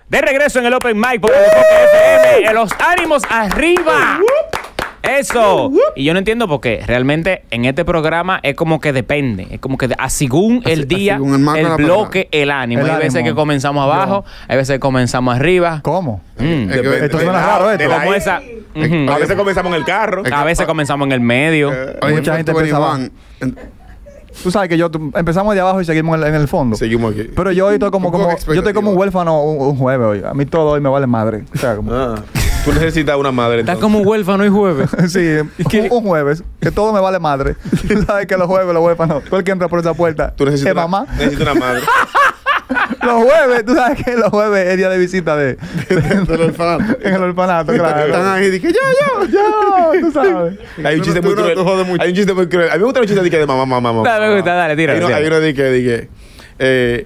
De regreso en el Open Mic por el Enfoque FM. Los ánimos arriba. Eso. Y yo no entiendo por qué. Realmente en este programa es como que depende. Es como que según el día, según el bloque, el ánimo. Hay veces que comenzamos abajo, hay veces que comenzamos arriba. ¿Cómo? Esto suena raro, esto. Como esa. A veces comenzamos en el carro. A veces comenzamos en el medio. Mucha gente pensaba. Tú sabes que empezamos de abajo y seguimos en el fondo. Seguimos aquí. Pero yo hoy estoy yo estoy como un huérfano un jueves hoy. A mí todo hoy me vale madre. O sea, como... Tú necesitas una madre. Estás como un huérfano y jueves. Sí, un jueves. Que todo me vale madre. Tú sabes que los huérfanos, todo el que entra por esa puerta Tú necesitas mamá. Necesitas una madre. Los jueves, tú sabes que los jueves es día de visita del orfanato. En el orfanato, claro. Están ahí y dije, yo, tú sabes. Hay un chiste muy cruel. Hay un chiste muy cruel. A mí me gusta el chiste de mamá. Me gusta, dale, tira. Hay uno de que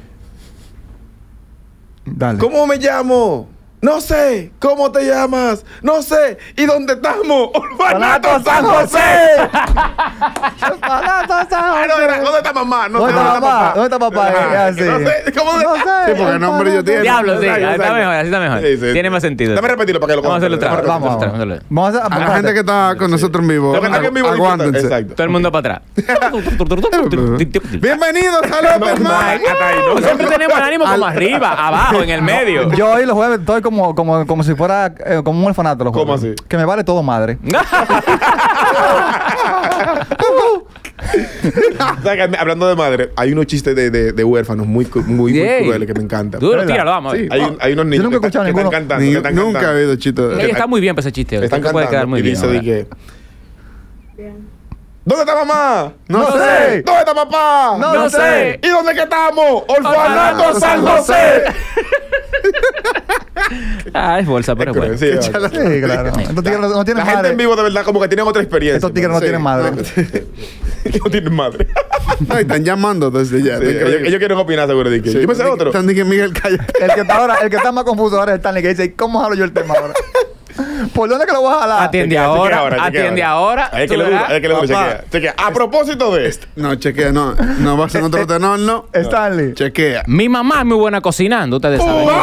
Dale. ¿cómo me llamo? No sé. ¿Cómo te llamas? No sé. ¿Y dónde estamos? ¡Orfanato San José! ¡Orfanato San José! ¿Dónde está mamá? ¿Dónde está mamá? ¿Dónde está papá? No sé. ¿Cómo No sé. Sí, porque el nombre yo tiene. Diablo, sí. Así está mejor, así está mejor. Sí. Tiene más sentido. Dame repetirlo para que lo Vamos a hacerlo otra vez. Vamos. Vamos A la gente que está con nosotros en vivo, Lo que está aquí en vivo, aguántense. exacto. Todo el mundo para atrás. Bienvenidos al Open Mic. Siempre tenemos el ánimo como arriba, abajo, en el medio. Yo hoy los jueves estoy como si fuera como un orfanato los jueves. ¿Cómo así? Que me vale todo madre. ¿Sabes que, hablando de madre, hay unos chistes de huérfanos muy crueles que me encantan. Duro, tíralo, vamos. Sí. Hay unos niños Yo nunca he escuchado que ninguno. están cantando. que están Nunca he cantando. oído chistes. Está muy bien para ese chiste. Están Creo que puede quedar cantando muy y bien. dice ahora. de que... ¿Dónde está mamá? No sé. ¿Dónde está papá? No sé. ¿Y dónde que estamos? ¡Orfanato San José! Es bolsa, pero Es bueno. cruel, sí, Sí, claro. Estos tigres no tienen La gente madre. en vivo de verdad como que tienen otra experiencia. Estos tigres no Sí. tienen madre. No tienen madre. Ay, están llamando desde ya. Sí, ellos quieren opinar seguro de que... Sí, Yo pensé otro. Están diciendo Miguel, calla. El que está más confuso ahora es Stanley, que dice, ¿cómo jalo yo el tema ahora? ¿Por dónde que lo voy a jalar? Atiende Chequea ahora. Atiende ahora. Es que Tú le verás. gusta, es que le gusta. Papá. Chequea. A propósito de esto. No, chequea, no. No va a ser otro tenor, no. Stanley. Chequea. Mi mamá es muy buena cocinando, ustedes saben. ¡Wow!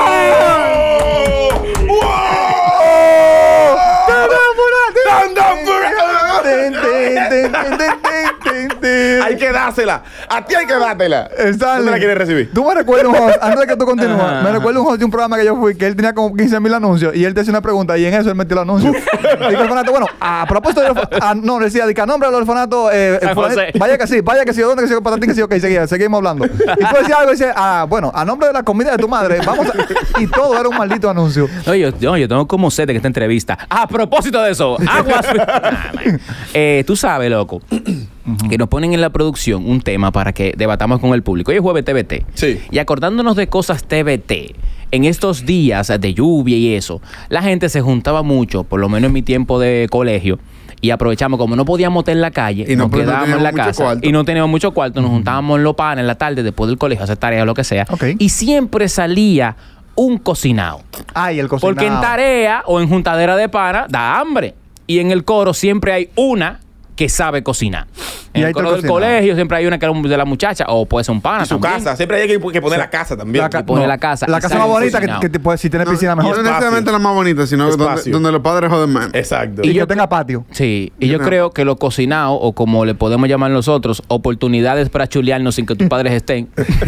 Hay que dársela. A ti hay que dártela. Stanley. ¿Dónde la quieres recibir? Tú me recuerdas un host, antes de que tú continúes, Ajá. me recuerdo un host de un programa que yo fui, que él tenía como 15,000 anuncios y él te hacía una pregunta y en eso él metió el anuncio. Y el orfanato, bueno, a propósito del orfanato, no, decía, de que a nombre del orfanato, San José. vaya que sí, ¿dónde que sí, patatín que sí, ok, seguimos hablando. Y tú decías algo y dices, bueno, a nombre de la comida de tu madre, vamos a... Y todo era un maldito anuncio. No, yo tengo como sed de esta entrevista. A propósito de eso, aguas. Tú sabes, loco, que nos ponen en la producción un tema para que debatamos con el público. Hoy es jueves TBT. Sí. Y acordándonos de cosas TBT, en estos días de lluvia y eso, la gente se juntaba mucho, por lo menos en mi tiempo de colegio, y aprovechamos, como no podíamos estar en la calle, Y no, nos pero no quedábamos en la teníamos mucho casa cuarto. y no teníamos mucho cuarto, nos juntábamos en los panes en la tarde después del colegio a hacer tareas o lo que sea. Ok. Y siempre salía un cocinado. Ay, el cocinado. Porque en tarea o en juntadera de pana da hambre. Y en el coro siempre hay una que sabe cocinar. Y En ahí el coro está del cocinado. colegio siempre hay una que es de la muchacha o puede ser un pana Y su también. casa. Siempre hay que poner la casa también. Y pone la casa. La Y casa sale más un bonita cocinado. que pues, si tiene piscina No mejor. necesariamente la más bonita, sino donde, Espacio. donde los padres joden menos. Exacto. Y yo que tenga patio. Sí, y yo creo que lo cocinado, o como le podemos llamar nosotros, oportunidades para chulearnos sin que tus padres estén.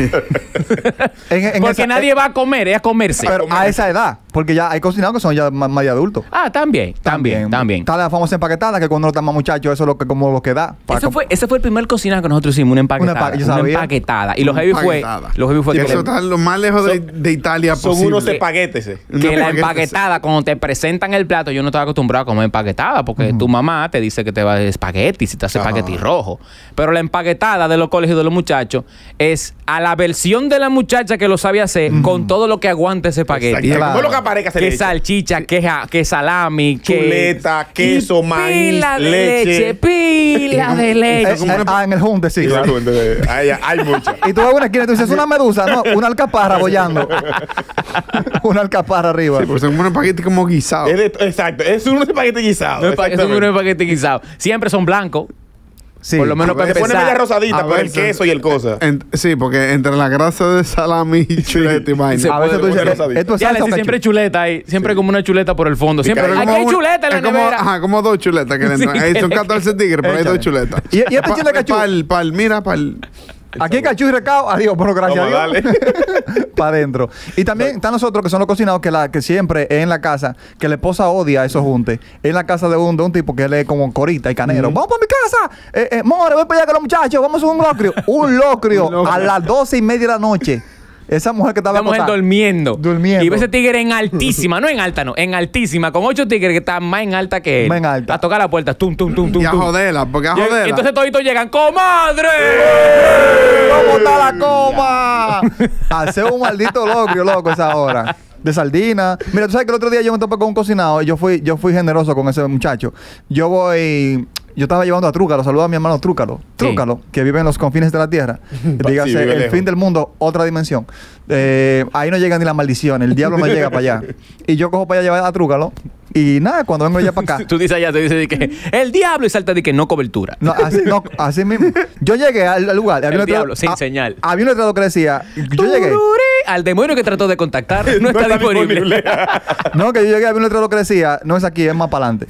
En Porque esa- nadie va a comer, es a comerse. Pero a esa edad, porque ya hay cocinados que son ya más de adultos. También. Está la famosa empaquetada que cuando uno está más muchacho, eso es lo que como lo que da. Ese fue el primer cocinado que nosotros hicimos, una empaquetada. yo Una sabía. empaquetada. Y lo heavy fue Y que eso está lo más lejos de Italia Son posible. unos espaguetes. que la empaquetada, cuando te presentan el plato, yo no estaba acostumbrado a comer empaquetada, porque tu mamá te dice que te va a espagueti, si te hace espagueti rojo. Pero la empaquetada de los colegios de los muchachos es a la versión de la muchacha que lo sabe hacer, con todo lo que aguanta ese espagueti. Exacto. Claro. No lo que aparezca se le Que echa. salchicha, que salami, que Chuleta, queso, y maíz, pila de leche. pila de leche. En el junte, sí. Claro, entonces, hay mucho. Y tú vas a una esquina y tú dices, es una medusa, no, una alcaparra bollando. Una alcaparra arriba. Sí, porque son unos espaguetis como guisados. Exacto. Es un espagueti guisado. Es un espagueti guisado. Siempre son blancos. Sí. Por lo menos para Se pone media empezar. rosadita A por el veces- queso y el cosa. Sí, porque entre la grasa de salami y chuleta y vaina. A veces tú puede dices, poner ¿esto es Ya, salsa o si siempre hay ketchup? chuleta ahí. Siempre como una chuleta por el fondo. Siempre Pero aquí como hay un- chuleta en la es como, nevera. ajá, como 2 chuletas que le entran. Sí, Ahí que son le- 14 tigres, pero hay 2 Échale. chuletas. Y este chile de ketchup. Mira, pa'l. Aquí hay cachú y recao. Adiós, pero gracias Vamos, a Dios. Para adentro. Y también están nosotros que son los cocinados que siempre es en la casa, que la esposa odia esos juntes. En la casa de un tipo que él es como corita y canero. Vamos para mi casa. More, voy para allá con los muchachos. Vamos a un locrio. Un locrio a las 12:30 de la noche. Esa mujer que estaba Esa mujer acostada. durmiendo. Durmiendo. Y ve ese tigre en altísima. No en alta, no. En altísima. Con 8 tigres que están más en alta que él. Más en alta. A tocar la puerta. Tum, tum, tum, tum, Y a tum. joderla, porque a Y joderla. entonces toditos llegan. ¡Comadre! ¿Cómo está la coma? Hace un maldito locrio, loco, esa hora. De sardina. Mira, tú sabes que el otro día yo me topé con un cocinado y yo fui generoso con ese muchacho. Yo estaba llevando a Trúcalo, saludo a mi hermano Trúcalo. Trúcalo, que vive en los confines de la tierra. Dígase, vive el lejos. fin del mundo, otra dimensión. Ahí no llega ni la maldición, el diablo no llega para allá. Y yo cojo para allá llevar a Trúcalo. Y nada, cuando vengo ya para acá. Tú dices allá, tú dices de que el diablo y salta de que no cobertura. No, así mismo. Yo llegué al lugar. Había El un letrero- diablo, sin señal. Había un letrero que decía. Yo llegué. Tururú. Al demonio que trató de contactar no está disponible. No, que yo llegué, había un letrero que decía, no es aquí, es más para adelante.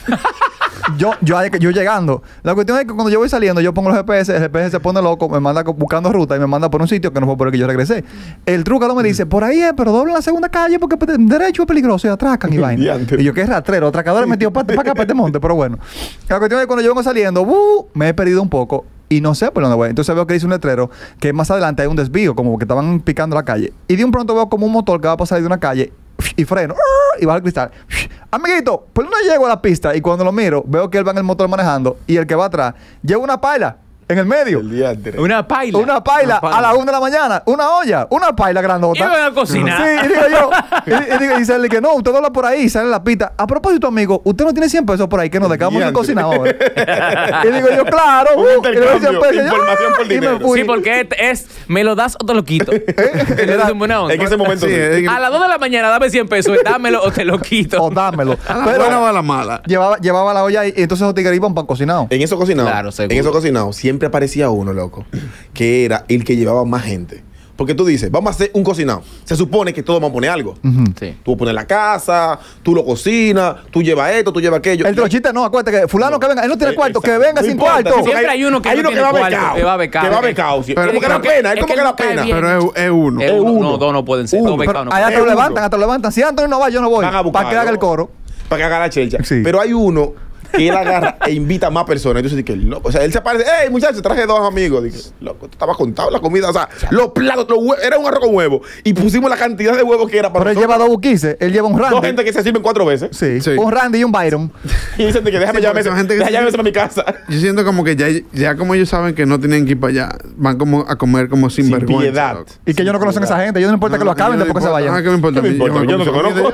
yo llegando. La cuestión es que cuando yo voy saliendo, yo pongo el GPS se pone loco, me manda buscando ruta y me manda por un sitio que no fue por el que yo regresé. El Trúcalo me dice, por ahí es, pero dobla la segunda calle porque derecho es peligroso y atracan y vaina. Diantre. Y yo, qué rastrero, atracadores metidos para acá, para este monte, pero bueno. La cuestión es que cuando yo vengo saliendo, me he perdido un poco. Y no sé por dónde voy. Entonces veo que dice un letrero que más adelante hay un desvío, como que estaban picando la calle. Y de un pronto veo como un motor que va a pasar de una calle y freno y baja el cristal. Amiguito, pues no llego a la pista y cuando lo miro, veo que él va en el motor manejando y el que va atrás lleva una paila en el medio. El diantre. Una paila. Una paila a las 1 de la mañana, una olla, una paila grandota. Y van a cocinar. Sí, y digo yo, y dice él que no, usted dobla por ahí, sale la pista. A propósito, amigo, usted no tiene 100 pesos por ahí, que nos dejamos de Diantre. cocinar ahora. Y digo yo, claro, Un y le doy intercambio, 100 pesos, información por y me dinero. fui. Sí, porque me lo das o te lo quito. Era- Es buena onda. En ese momento Sí, sí. es que- A las 2 de la mañana dame 100 pesos, dámelo o te lo quito. O dámelo. ¿A la Pero buena o a la mala? llevaba la olla ahí y entonces los tigres iban para cocinado. En eso cocinado. Claro, seguro. En eso cocinado siempre aparecía uno, loco, que era el que llevaba más gente. Porque tú dices, vamos a hacer un cocinado. Se supone que todos vamos a poner algo. Sí. Tú pones la casa, tú lo cocinas, tú llevas esto, tú llevas aquello. El trochita no, acuérdate que fulano que venga, él no tiene cuarto, que venga sin cuarto. Siempre hay uno que no tiene va cuarto, becado. que va becado. Que va becado. sí. Pero Como que da porque pena, es es como que que da no cae pena. bien. Pero es uno. Es uno. uno. No, dos no pueden ser. Uno. Dos becados no Allá te pueden lo uno. levantan, hasta lo levantan. Si Antonio no va, yo no voy. Van a Para que haga el coro. Para que haga la chelcha. Sí. Pero hay uno que él agarra e invita a más personas. Entonces, que loco. O sea, él se aparece, hey, muchachos, traje 2 amigos. Dije, loco, estaba contado la comida. O sea, los platos, los huevos, era un arroz con huevo. Y pusimos la cantidad de huevos que era para Pero él nosotros. lleva 2 buquises, él lleva un 2 Randy. gente que se sirven 4 veces. Sí, Sí. un Randy y un Byron. Y dicen de que déjame Sí, llevarme porque son gente que déjame se- llevarme a mi casa. Yo siento como que ya como ellos saben que no tienen que ir para allá, van como a comer como sin, Sin vergüenza. piedad. loco. Y que ellos no conocen a esa gente. Ellos no importa que lo acaben después que se vayan. ¿Qué me importa? ¿Qué me importa? Yo no se conozco.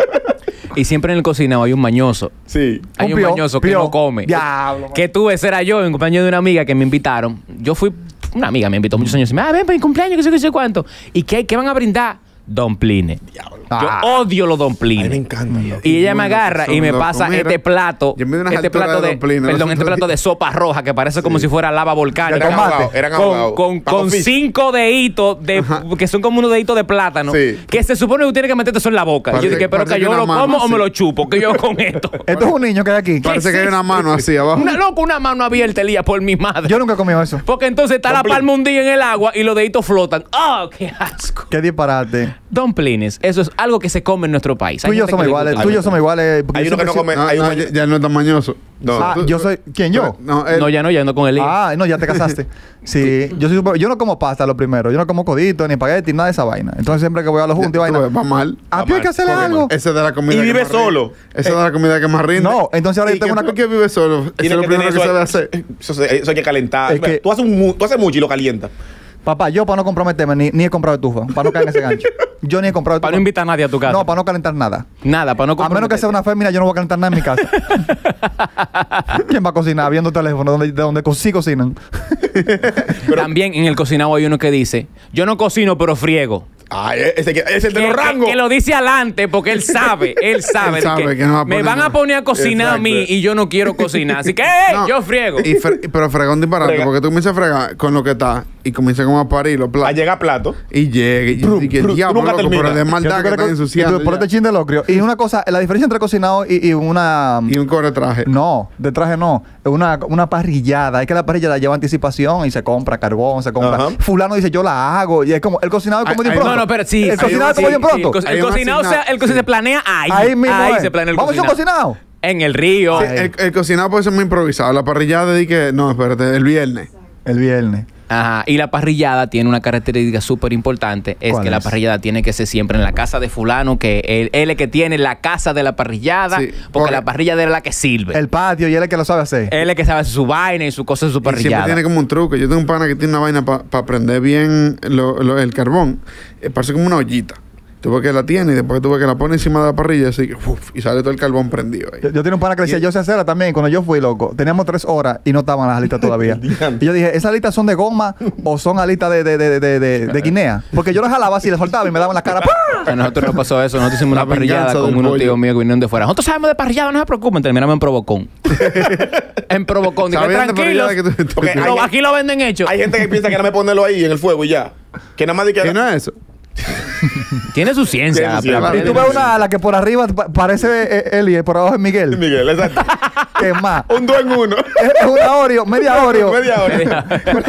Y siempre en el cocinado hay un mañoso. Sí. Hay un pío, mañoso que pío. no come. Diablo, Que tú, ese era yo, en compañía de una amiga que me invitaron. Yo fui, una amiga me invitó muchos años y me ven para mi cumpleaños, que sé cuánto. ¿Y qué van a brindar? Domplines. Diablo. Ah. Yo odio los A mí me domplines. encanta. loco. Y ella me Bueno, agarra son y me locos. pasa Mira, este plato. yo me di unas Este alturas plato de de, domplines, perdón, los este otros plato de sopa roja que parece como si fuera lava volcánica. Eran tomate. ahogados, eran Con, ahogados. con, Paco con Fish. 5 deditos de que son como unos deditos de plátano Sí. que se supone que tú tienes que meterte eso en la boca. Parece- Yo dije, pero parece que yo que lo una mano, como o me sí. lo chupo, que yo con esto. Esto es un niño que hay aquí. Parece ¿Qué que hay es una eso? mano así abajo. Una mano abierta, Elías, por mi madre. Yo nunca he comido eso. Porque entonces está la Dumpling. palma un día en el agua y los deditos flotan. ¡Ah, qué asco! Qué disparate. Dumplings, eso es algo que se come en nuestro país. Tú y yo somos iguales. Tú y yo somos iguales. porque Hay yo uno que no siempre- come. No, hay uno no, ya no es tan mañoso. No. Ah, yo soy. ¿Quién yo? No, él- No, ya no con Elías. Ah, no, ya te casaste. Sí, yo no como pasta lo primero. Yo no como codito, ni espagueti, nada de esa vaina. Entonces siempre que voy a los juntos y vaina. va mal. ¿A ti hay que hacerle algo? Ese es de la comida. Y que vive más rinde. solo. Ese es de la comida que más rinde. No, entonces ahora yo ¿Y tengo que una tú que vive solo. Eso es Tiene lo que primero tener que se debe hacer. Eso hay que calentar. Es que- tú haces mucho y lo calientas. Papá, yo para no comprometerme ni he comprado estufa, para no caer en ese gancho. Yo ni he comprado Para no estufa. invitar a nadie a tu casa. No, para no calentar nada. Nada, para no A menos que sea una fémina, yo no voy a calentar nada en mi casa. ¿Quién va a cocinar viendo teléfono de donde sí cocinan? También en el cocinado hay uno que dice, yo no cocino, pero friego. Ay, ese es el de los rangos. Que lo dice adelante porque él sabe Él sabe que no va a me poner van a nada. poner a cocinar a mí Exacto. y yo no quiero cocinar. Así que, No, yo friego. Pero fregón disparate, Frega. porque tú comienzas a fregar con lo que está y comienzas como a parir los A platos. llegar a plato. Y llega y Brum, que brum, diablo, nunca loco, pero termina. de maldad que están ensuciando. Por este ya. chin de locrio. Y una cosa, la diferencia entre cocinado y una... Y un corretraje. No, de traje no. Una parrillada. Es que la parrillada lleva anticipación y se compra carbón, se compra. Ajá. Fulano dice, yo la hago. Y es como, el cocinado es como de Ay, pronto. No, no, pero sí. El sí, cocinado es sí, como de sí, pronto. El Hay un cocinado, asignado, el cocinado se planea ahí. Ahí mismo es. se planea el Vamos a hacer cocinado. un cocinado. En el río. Sí, el cocinado puede ser muy improvisado. La parrillada de que, no, espérate, el viernes. El viernes. Ajá. Y la parrillada tiene una característica súper importante. Es ¿Cuál que la es? parrillada tiene que ser siempre en la casa de fulano, que él es el que tiene la casa de la parrillada, Sí, porque porque- la parrillada es la que sirve. El patio y él es el que lo sabe hacer. Él es el que sabe hacer su vaina y su cosa de su Y siempre parrillada. tiene como un truco. Yo tengo un pana que tiene una vaina para prender bien el carbón. Parece como una ollita. Tú ves que la tiene y después tú ves que la pone encima de la parrilla así, uf, y sale todo el carbón prendido ahí. Yo tenía un pana que le decía, yo sé hacerla también. Cuando yo fui, loco, teníamos 3 horas y no estaban las alitas todavía. Y yo dije, ¿esas alitas son de goma o son alitas de guinea? Porque yo las jalaba así, les soltaba y me daban la cara. ¡pah! A nosotros nos pasó eso. Nosotros hicimos La una parrillada venganza con del unos pollo. tíos míos que vinieron de fuera. Nosotros sabemos de parrillada, no se preocupen. Terminamos en Provocón. En Provocón. Digo, ¿Sabían de tranquilos. parrillada que tú- Porque tú- hay- Aquí lo venden hecho. Hay gente que piensa que nada más ponerlo ahí en el fuego y ya. Que nada más de que... ¿Qué no es eso? Tiene su ciencia. Tiene su ciencia. pero- Y tú ves una ala que por arriba parece Eli y por abajo es Miguel. Miguel, exacto. Que es más. Un 2 en 1. Es una Oreo, media Oreo. Media hora.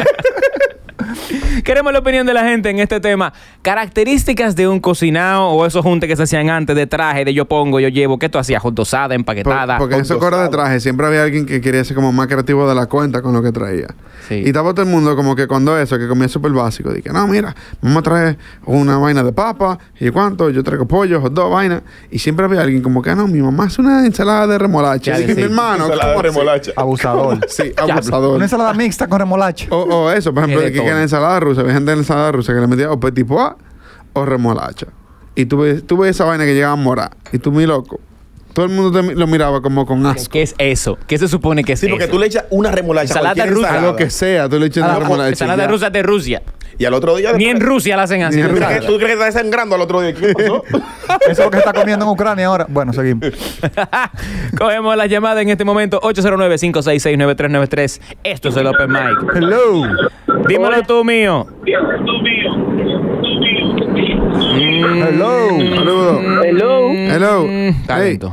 Queremos la opinión de la gente en este tema. Características de un cocinado o esos juntes que se hacían antes de traje, de yo pongo, yo llevo. ¿Qué tú hacías? Hot dosada, empaquetada. Porque en esos coros de traje siempre había alguien que quería ser como más creativo de la cuenta con lo que traía. Sí. Y estaba todo el mundo como que cuando eso, que comía súper básico. Dije, no, mira, vamos a traer una vaina de papa. ¿Y cuánto? Yo traigo pollo, hot dog, vaina. Y siempre había alguien como que, no, mi mamá hace una ensalada de remolacha. Ya, Y dije, sí. mi hermano, Ensalada ¿cómo de así? remolacha. Abusador. Sí, Una abusador. ensalada mixta con remolacha. O eso, por ejemplo, Tiene que todo. en la ensalada rusa, había gente en la ensalada rusa que le metía o petit pois o remolacha. Y tú ves esa vaina que llegaba a morar. Y tú, mi loco. Todo el mundo lo miraba como con asco. ¿Qué es eso? ¿Qué se supone que es Sí, porque eso? tú le echas una remolacha. Ensalada cualquier rusa. A ensalada. lo que sea, tú le echas Ah, una como remolacha. Ensalada ya. rusa de Rusia. Y al otro día... Ni en Rusia la hacen así. Ni en ¿Tú crees Rusia. que- ¿Tú crees que está sangrando al otro día? ¿Qué pasó? Eso es lo que se está comiendo en Ucrania ahora. Bueno, seguimos. Cogemos la llamada en este momento. 809-566-9393. Esto es el Open Mic. Hello. Dímelo tú, mío. Hello. Saludos. Hello. Hello. Talento.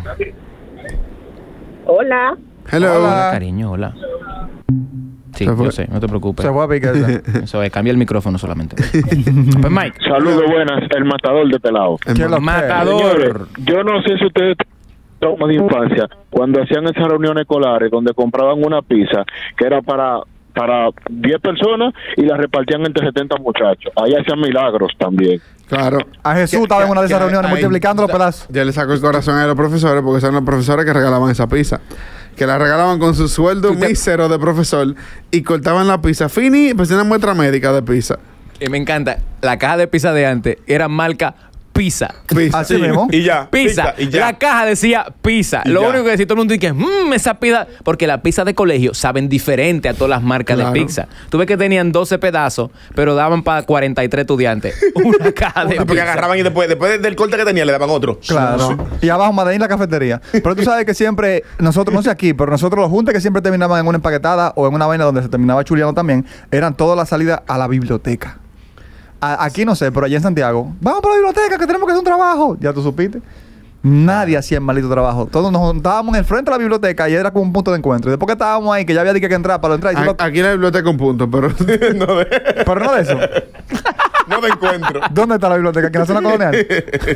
Hola. Hello. Hola. Hola, cariño, hola. Sí, Se fue. yo sé, no te preocupes. Se fue a picar. Eso es, cambia el micrófono solamente. Open Mic. Saludos, buenas. El matador de pelado. ¿Qué es lo que? Matador. Señores, yo no sé si ustedes traumas de infancia, cuando hacían esas reuniones escolares donde compraban una pizza que era para 10 personas y la repartían entre 70 muchachos. Ahí hacían milagros también. Claro. A Jesús estaba en una de esas reuniones ahí- multiplicando los pedazos. Ya le sacó el corazón a los profesores porque son los profesores que regalaban esa pizza. Que la regalaban con su sueldo mísero de profesor y cortaban la pizza fini, pues una muestra médica de pizza. Y me encanta. La caja de pizza de antes era marca Pizza. Pizza. Así mismo. Y ya. Pizza. Y ya. La caja decía pizza. Y Lo ya. único que decía todo el mundo es que esa pizza, porque las pizzas de colegio saben diferente a todas las marcas Claro. de pizza. Tú ves que tenían 12 pedazos, pero daban para 43 estudiantes. Una caja de Porque pizza. agarraban y después del corte que tenía le daban otro. Claro. Y abajo Madrid la cafetería. Pero tú sabes que siempre, nosotros, no sé aquí, pero nosotros los juntes que siempre terminaban en una empaquetada o en una vaina donde se terminaba chuleando también, eran todas las salidas a la biblioteca. Aquí no sé, pero allá en Santiago, vamos para la biblioteca que tenemos que hacer un trabajo. Ya tú supiste. Nadie hacía el maldito trabajo. Todos nos juntábamos en el frente de la biblioteca y era como un punto de encuentro. Y después que estábamos ahí, que ya había que entrar para entrar. Y tú Aquí en la biblioteca un punto, pero no, de, pero no de eso. no de encuentro. ¿Dónde está la biblioteca? ¿Aquí en la zona colonial?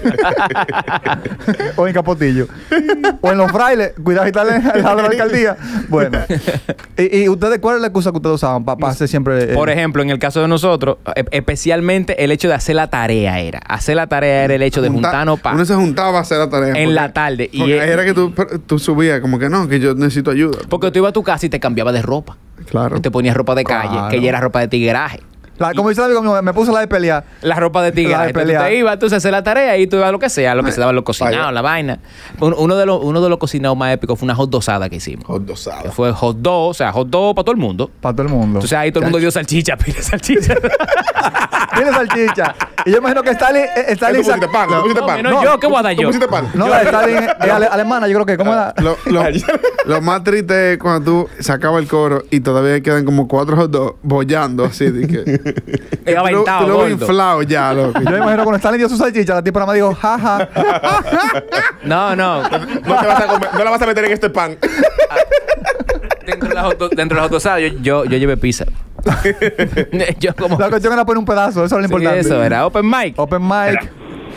O en Capotillo. O en Los Frailes. Cuidado, y tal al lado de la alcaldía. Bueno. ¿Y ustedes cuál es la excusa que ustedes usaban para hacer siempre? Por ejemplo, en el caso de nosotros, especialmente el hecho de hacer la tarea era. Hacer la tarea era el hecho de juntarnos uno se juntaba a hacer la tarea. en la tarde. Porque Y ahí era que tú subías como que no, que yo necesito ayuda. porque tú ibas a tu casa y te cambiabas de ropa. Claro. Y te ponías ropa de calle, Claro. que ya era ropa de tigueraje. Como dice el amigo mío, me puso la de pelear. La ropa de tigre. La de Entonces, pelear. tú te ibas, tú hacer la tarea y tú ibas a lo que sea, lo que se daba los cocinados, la vaina. Uno de los cocinados más épicos fue una hot dosada que hicimos. Hot dosada. Que fue hot dog, o sea, hot dog para todo el mundo. Para todo el mundo. Entonces ahí todo el mundo dio salchicha, pide salchicha. Tiene salchicha. Y yo imagino que Stalin ¿Tú pusiste pan? ¿Tú pusiste pan? No, yo, ¿qué voy a dar ¿Tú yo? pusiste pan? No, la de Stalin es alemana, yo creo que. ¿Cómo era? Lo más triste es cuando tú sacabas el coro y todavía quedan como 4 hot dogs bollando así. De que Es aventado, tú lo ves gordo. inflado ya, loco. Yo me imagino cuando Stalin dio su salchicha, la tipa nada más dijo, jaja. No. No la vas a meter en este pan. Dentro de la hot dosada yo llevé pizza. Yo como... La cuestión era poner un pedazo, eso era lo Sí, importante. eso era open mic. Open mic.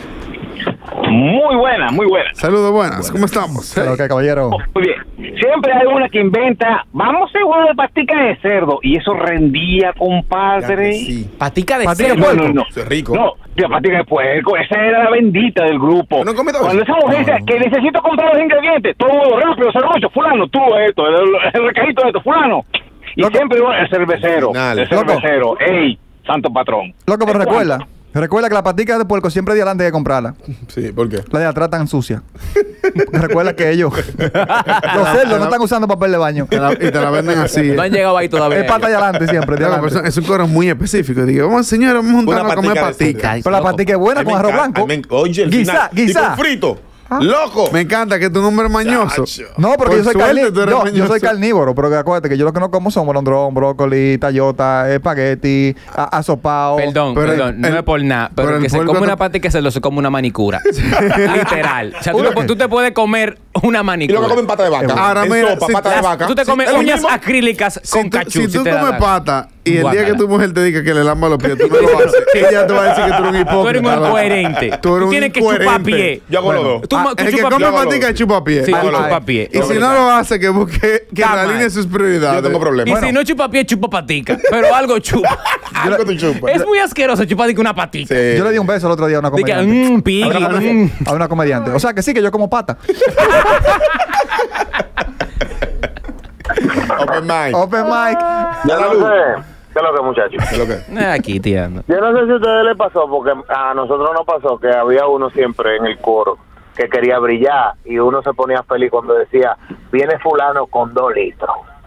Muy buena, muy buena. Saludos, buenas. ¿Cómo estamos? Pero que caballero. Muy bien. Siempre hay una que inventa, vamos a hacer una de pastica de cerdo. Y eso rendía, compadre. Sí. Patica de Patica de cerdo. puerco. No. Eso es rico. No, la pastica de puerco, esa era la bendita del grupo. ¿No comes todo Cuando eso? esa mujer dice que necesito comprar los ingredientes, todo rápido, serrucho, fulano, tú esto, el recadito de esto, fulano. Y Loco. siempre el cervecero, Final. el cervecero, ey, santo patrón. Loco, pero ¿Es recuerda. cuánto? Recuerda que la patica de puerco siempre es de adelante de comprarla. Sí, ¿por qué? La de atrás tan sucia. Recuerda que ellos, los cerdos, no están usando papel de baño. Y te la venden así. No han llegado ahí todavía. Es pata de adelante siempre. De Loco, adelante. pero es un coro muy específico. Digo, vamos, señores, vamos a juntarnos a comer patica de cerdo. patica. Pero la patica es buena Ay, con me arroz encanta. blanco. Oye, el Guisá, final. Y guisá. con frito. ¡Loco! Me encanta que tu nombre es mañoso. Chacho. No, porque Por yo soy suerte tú eres yo mañoso. soy carnívoro, pero que acuérdate que yo lo que no como son molondrón, brócoli, tallota, espagueti, asopao. Perdón, Pero no el- es por nada, pero pero el que se puerco come no- una patica de cerdo se come una manicura. Literal. O sea, tú te puedes comer una Y manicura. luego comen pata de vaca. Ahora, En mira, sopa, si- pata de vaca. Tú te comes Es lo uñas mismo. acrílicas con cachú. Si tú te da comes la- pata y el día Guácala. que tu mujer te diga que le lamba los pies, tú no lo haces. Ella te va a decir que tú eres un hipócrita. Tú eres un loco. incoherente. Tú eres un tienes que chupar incoherente. pie. Yo hago los dos. Tú, Ah, tú el que chupas come pie. patica y chupa pie. Sí, tú Ay, chupas pie. Y si no lo hace, que busque, que Está realinee mal. sus prioridades. Yo tengo problemas. Y si no chupa pie, chupa patica. Pero algo chupa. Algo te chupa. Es muy asqueroso chupar de que una patica. Sí. Yo le di un beso el otro día a una De que, comediante. piggy, A una comediante. O sea que sí, que yo como pata. Open mind. Open mic. Ya la Yo luz. no sé, ¿qué es lo que, muchachos? ¿Qué es lo que? Aquí tirando. Yo no sé si a ustedes les pasó, porque a nosotros nos pasó que había uno siempre en el coro que quería brillar y uno se ponía feliz cuando decía, viene fulano con 2 litros.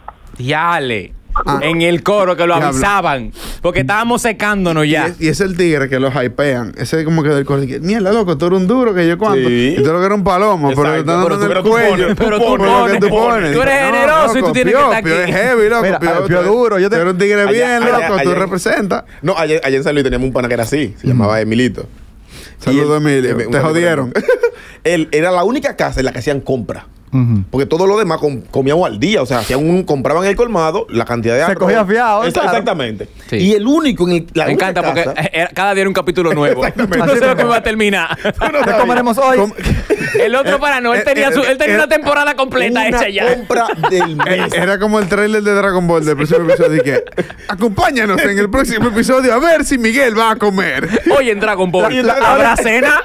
Diale. Ah. En el coro que lo Diablo. avisaban. Porque estábamos secándonos ya. Y es el tigre que los hypean. Ese es como que del coro. Que, mierda, loco, tú eres un duro que yo cuánto. Sí. Y tú lo que eres un palomo, pero te Exacto. están Pero dando en el tú cuello. pones, Pero tú por lo que tú pones. pones. Tú eres No, generoso y tú loco, tienes que Pío, estar Pío aquí. es heavy, loco. Mira, Pío tú- duro, yo te- tú eres un tigre bien, Allá- loco. Tú allá- representas. No, ayer en San Luis teníamos un pana que era así. Se llamaba Emilito. Saludos, Y él- Emilio. un Te amigo jodieron. de- Él era la única casa en la que hacían compras. Ujú. Porque todo lo demás comíamos al día. O sea, compraban en el colmado la cantidad de Se arroz. cogía fiado, claro. Exactamente. Sí. Y el único en la Me única encanta porque casa- cada día era un capítulo nuevo. Exactamente. No sé lo que va a terminar. ¿Qué comeremos hoy? El otro para no, él tenía una temporada completa una hecha ya. compra del mes. Era como el trailer de Dragon Ball del próximo episodio. Que acompáñanos en el próximo episodio a ver si Miguel va a comer. Hoy en Dragon Ball. La- ¿Habrá cena?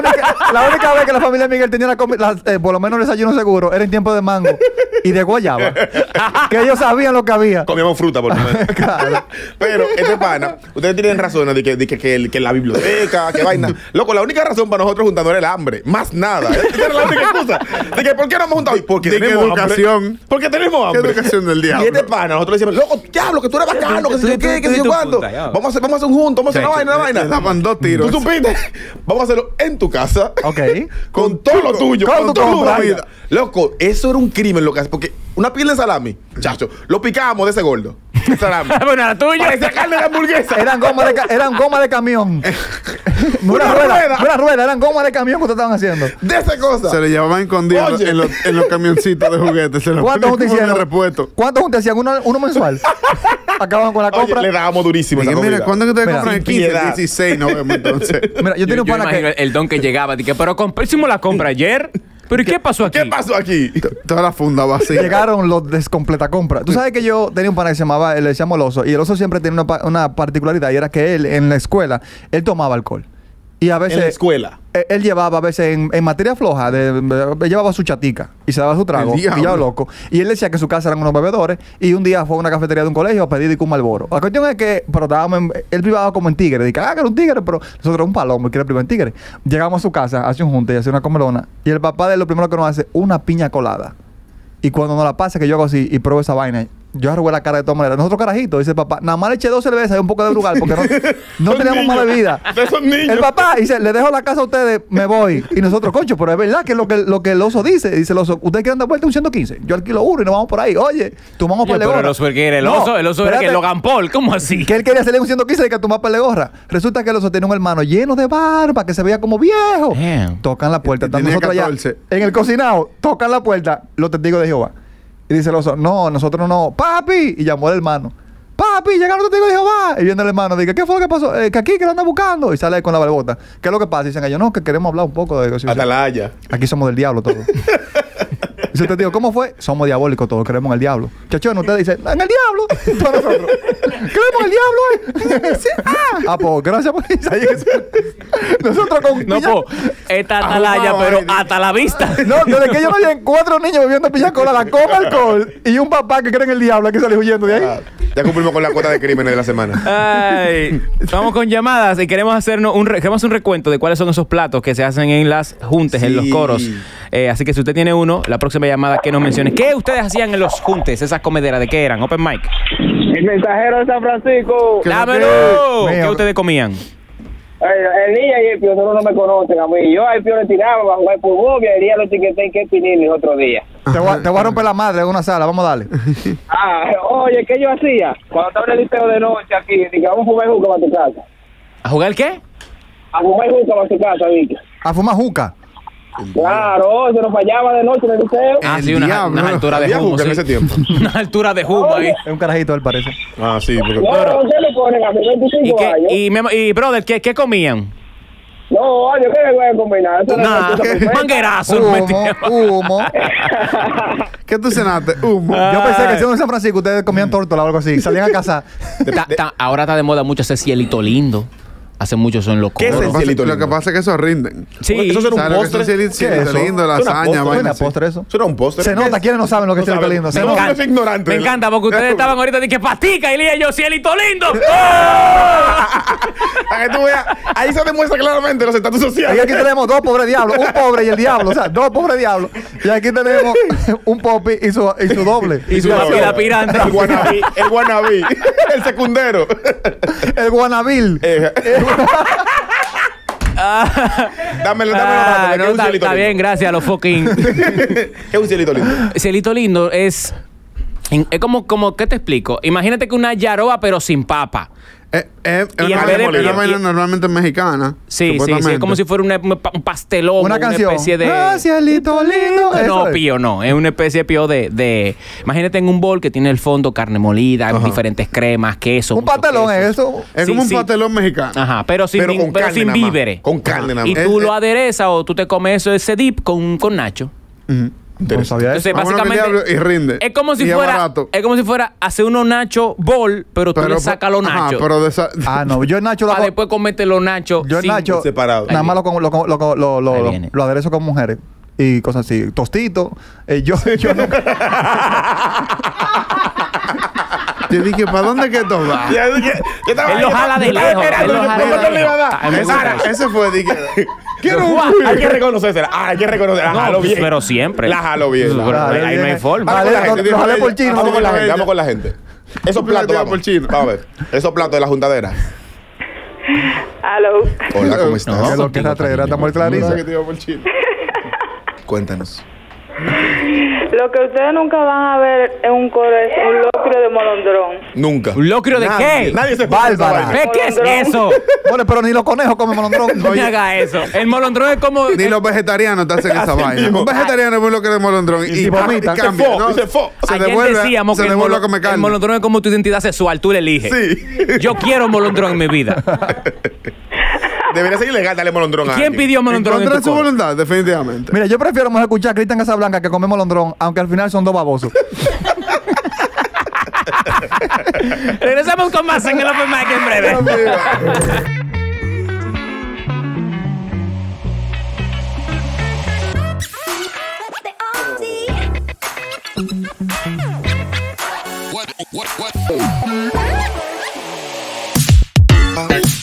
La única vez que la familia Miguel tenía por lo menos el desayuno seguro era en tiempo de mango y de guayaba. Que ellos sabían lo que había. Comíamos fruta, por lo menos. Claro. Pero este pana, ustedes tienen razón de que la biblioteca, que vaina. Loco, la única razón para nosotros juntarnos era el hambre. Más nada. Esa era la única excusa. De que, ¿por qué no hemos juntado? Porque De que tenemos educación. hambre. Porque tenemos ¿Qué hambre. educación del diablo? Y este pana, nosotros le decíamos, loco, diablo, que tú eres bacano, que si yo qué, que si yo tú cuánto. punta, ya. Vamos a hacer un junto, vamos a hacer una vaina, Le daban 2 tiros. Tú supiste. Vamos a hacerlo en tu casa. Ok. Con todo lo tuyo. con Con tu todo lo compra. vida. Loco, eso era un crimen lo que hace. Porque una piel de salami, chacho, lo picábamos de ese gordo. El salami. Bueno, la tuya. Parecía carne de hamburguesa. Eran goma de camión. No Una era rueda. No era rueda, eran goma de camión que ustedes estaban haciendo. De esa cosa. Se le llevaban escondidos Oye. en los camioncitos de juguetes. Se los ¿Cuántos ponían juntos como de hicieron? repuesto. ¿Cuántos juntos hacían? ¿Uno mensual? Acababan con la Oye, compra. le dábamos durísimo esa Dije, mira, comida. ¿cuándo que ustedes Mira, compran el sin 15? piedad. 16 no vemos entonces. Mira, yo tenía un pana imagino que el don que llegaba. Dije, pero hicimos la compra ayer. ¿Pero y qué pasó aquí? ¿Qué pasó aquí? Toda la funda vacía. llegaron los descompleta compra. Tú sabes que yo tenía un pana que se llamaba, le decíamos el oso, y el oso siempre tenía una particularidad, y era que él, en la escuela, él tomaba alcohol. Y a En la veces escuela. él llevaba a veces en materia floja, llevaba su chatica y se daba su trago, El diablo. pillado loco. Y él decía que su casa eran unos bebedores y un día fue a una cafetería de un colegio a pedir un Marlboro. La cuestión es que, pero él vivaba como en Tigre. Dije, que era un tigre, pero nosotros un palomo, que era primo en Tigre. Llegamos a su casa, hace un junte y hace una comelona. Y el papá de él lo primero que nos hace, una piña colada. Y cuando nos la pasa, que yo hago así y pruebo esa vaina, yo arrugué la cara de todas maneras. Nosotros carajitos, dice el papá, nada más le eché 2 cervezas y un poco de brugal porque no teníamos más bebida. De esos niños. El papá dice, le dejo la casa a ustedes, me voy. Y nosotros, concho, pero es verdad que es lo que el oso dice. Dice el oso, ¿ustedes quieren dar vuelta un 115? Yo alquilo uno y nos vamos por ahí. Oye, tomamos para Pero el oso era el oso. El oso era que Logan Paul. ¿Cómo así? Que él quería hacerle un 115 y que tomar pele gorra. Resulta que el oso tiene un hermano lleno de barba, que se veía como viejo. Damn. Tocan la puerta. Están Tenía nosotros allá 14. en el cocinado. Tocan la puerta los testigos de Jehová. Y dice el oso, no, nosotros no. ¡Papi! Y llamó al hermano. ¡Papi! Llegaron los testigos de Jehová. Y viene el hermano. Dice, ¿qué fue lo que pasó? Que aquí, que lo anda buscando. Y sale ahí con la barbota. ¿Qué es lo que pasa? Y dicen ellos, no, que queremos hablar un poco de negociación. Atalaya. Aquí somos del diablo todos. Dice te digo, ¿cómo fue? Somos diabólicos todos, creemos en el diablo. Chachón, usted dice, ¿en el diablo? Todos nosotros. ¿Creemos en el diablo? Sí. Pues gracias por eso. Nosotros con No, po, esta atalaya, pero hasta la vista. No, desde que yo no había 4 niños bebiendo piña colada con alcohol y un papá que cree en el diablo, hay que salir huyendo de ahí. Ah, ya cumplimos con la cuota de crímenes de la semana. Ay, vamos con llamadas y queremos hacernos queremos un recuento de cuáles son esos platos que se hacen en las juntes, en los Sí. coros. Así que si usted tiene uno, la próxima llamada que nos mencione. ¿Qué ustedes hacían en los juntes, esas comederas? ¿De qué eran? Open mic. El mensajero de San Francisco. ¡Dámelo! Mío. ¿Qué ustedes comían? El niño y el pio no me conocen a mí. Yo al pio le tiraba para jugar fútbol y haría los tiquetes que pinini otro día. Te voy a romper la madre en una sala, vamos a darle. Oye, ¿qué yo hacía? Cuando estaba en el liceo de noche aquí, dije, vamos a fumar juca para tu casa. ¿A jugar qué? A fumar juca para tu casa, dije. A fumar juca. Claro, se nos fallaba de noche en el liceo. Ah, El sí, unas diablo. alturas de Había humo. juca en Sí. ese tiempo. Unas alturas de humo ahí. Es un carajito, él parece. Ah, sí, porque... No, ¿qué le ponen a mí? ¿Y, 25 qué, años. y brother, ¿qué comían? No, yo qué le voy a combinar. Eso no es Nada, una cosa perfecta. manguerazo. Humo. ¿Qué tú cenaste? Humo. Yo pensé que siendo en San Francisco ustedes comían tórtola o algo así. Salían a cazar. Ahora está de moda mucho ese cielito lindo. Hace mucho son los ¿Qué es coros. el cielito Lo que lindo? pasa es que eso rinden. Sí. Eso O sea, un lo que son postre. cielitos ¿Qué es eso? lindo, Es una lasaña, postre. vaina Buena así. postre eso. Eso era un póster. Se nota, ¿quiénes no saben lo que es No cielito saben. lindo? Se No, nota. es ignorante. Me encanta porque ustedes estaban ahorita de que patica y leía yo cielito lindo. Para que tú veas, ahí se demuestra claramente los estatus Y sociales. aquí tenemos 2 pobres diablos, un pobre y el diablo, o sea, 2 pobres diablos. Y aquí tenemos un popi y su doble. Y su aspirante. El guanabí, el guanabí, el secundero. El guanabil. Dámelo, Ah, dámelo. no, ¿Qué es un cielito está bien, lindo? gracias a los fucking. ¿Qué es un cielito lindo? Cielito lindo es como, ¿qué te explico? Imagínate que una yaroa pero sin papa. Es Y en una vez de vaina pie- normalmente mexicana. Sí, sí, supuestamente. es como si fuera un pastelón. Una canción. especie de... Ah, cielito lindo. No, Eso es. pío no. Es una especie de pío de... Imagínate en un bol que tiene el fondo carne molida, diferentes cremas, queso. Un mucho pastelón queso. es eso. Es Sí, como un sí. pastelón mexicano. Ajá, pero sin, Pero con pero carne sin nada más. víveres. Con carne nada Y más. tú lo aderezas o tú te comes ese dip con nacho. Ujú. No sabía eso. Entonces, Vámonos que básicamente... diablo, y rinde. Es como si Y fuera... barato. Es como si fuera hacer unos nachos bol, pero tú le sacas los ajá, nachos. pero de esa... Ah, no, yo el Nacho lo Para hago. después comerte los nachos. Yo el sin- Nacho separado. nada más Ahí viene. lo aderezo con mujeres y cosas así. Tostito. Yo nunca. Yo dije, ¿para dónde que esto va? Yo estaba Él lo jala de lejos. Él lo jala de ¿Cuánto le iba a dar? lejos. A mí me gusta eso. Ese fue, dije... Quiero un Hay que reconocerla. Hay que reconocerla. La No, jalo bien. pero siempre. La jalo bien. Pero la jalo ahí bien. no hay forma. Vamos con la Vale, gente. lo jalé por chino. Vamos con la gente. ella. Vamos con la gente. Esos Un platos, platillo vamos. por chino. Vamos a ver. Esos platos de la juntadera. Aló. Hola, ¿cómo Que estás? es lo que es la traidera, está muy clarisa. que te iba por chino. Cuéntanos. Lo que ustedes nunca van a ver en un coro es un locrio de molondrón. Nunca. ¿Un locrio de qué? Nadie se Bárbara. ¿Qué es Molondrón. eso? Bueno, pero ni los conejos comen molondrón. No me haga eso. El molondrón es como... Ni los vegetarianos te hacen esa vaina. mismo. Un vegetariano ve lo que es molondrón y vomita. cambia, ¿no? Se fo. Se Ayer devuelve, decíamos se que devuelve a comer el carne. molondrón es como tu identidad sexual. Tú le eliges. Sí. Yo quiero molondrón en mi vida. Debería ser ilegal darle molondrón a ¿Quién alguien. pidió En molondrón en contra de tu su coro? voluntad, definitivamente. Mira, yo prefiero mejor escuchar a Cristian Casablanca que comer molondrón, aunque al final son 2 babosos. Regresamos con más en el Open Mic en breve. bam.